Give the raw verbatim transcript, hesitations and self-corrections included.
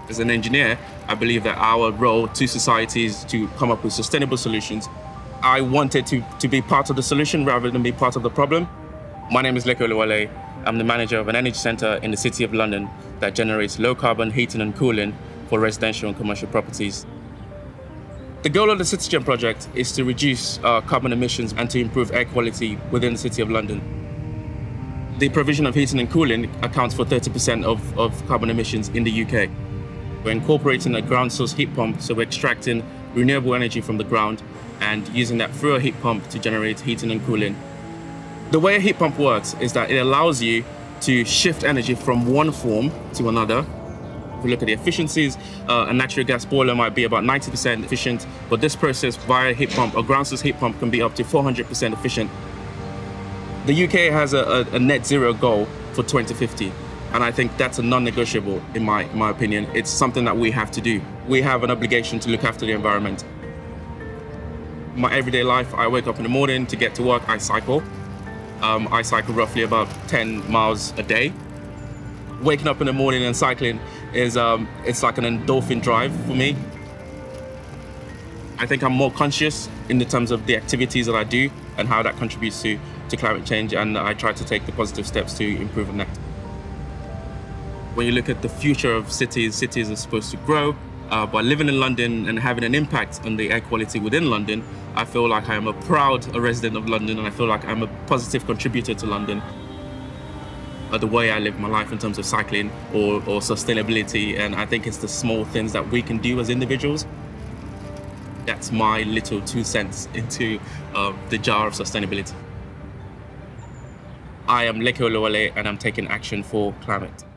As an engineer, I believe that our role to society is to come up with sustainable solutions. I wanted to, to be part of the solution rather than be part of the problem. My name is Leke Oluwole. I'm the manager of an energy centre in the City of London that generates low-carbon heating and cooling for residential and commercial properties. The goal of the Citigen project is to reduce uh, carbon emissions and to improve air quality within the City of London. The provision of heating and cooling accounts for thirty percent of, of carbon emissions in the U K. We're incorporating a ground source heat pump, so we're extracting renewable energy from the ground and using that through a heat pump to generate heating and cooling. The way a heat pump works is that it allows you to shift energy from one form to another. If we look at the efficiencies, uh, a natural gas boiler might be about ninety percent efficient, but this process via a heat pump, a ground source heat pump, can be up to four hundred percent efficient. The U K has a, a, a net zero goal for twenty fifty. And I think that's a non-negotiable, in my, in my opinion. It's something that we have to do. We have an obligation to look after the environment. In my everyday life, I wake up in the morning to get to work, I cycle. Um, I cycle roughly about ten miles a day. Waking up in the morning and cycling is um, it's like an endorphin drive for me. I think I'm more conscious in the terms of the activities that I do and how that contributes to, to climate change, and I try to take the positive steps to improve on that. When you look at the future of cities, cities are supposed to grow. Uh, by living in London and having an impact on the air quality within London, I feel like I am a proud a resident of London, and I feel like I'm a positive contributor to London. Uh, the way I live my life in terms of cycling or, or sustainability, and I think it's the small things that we can do as individuals. That's my little two cents into uh, the jar of sustainability. I am Leke Oluwole, and I'm taking action for climate.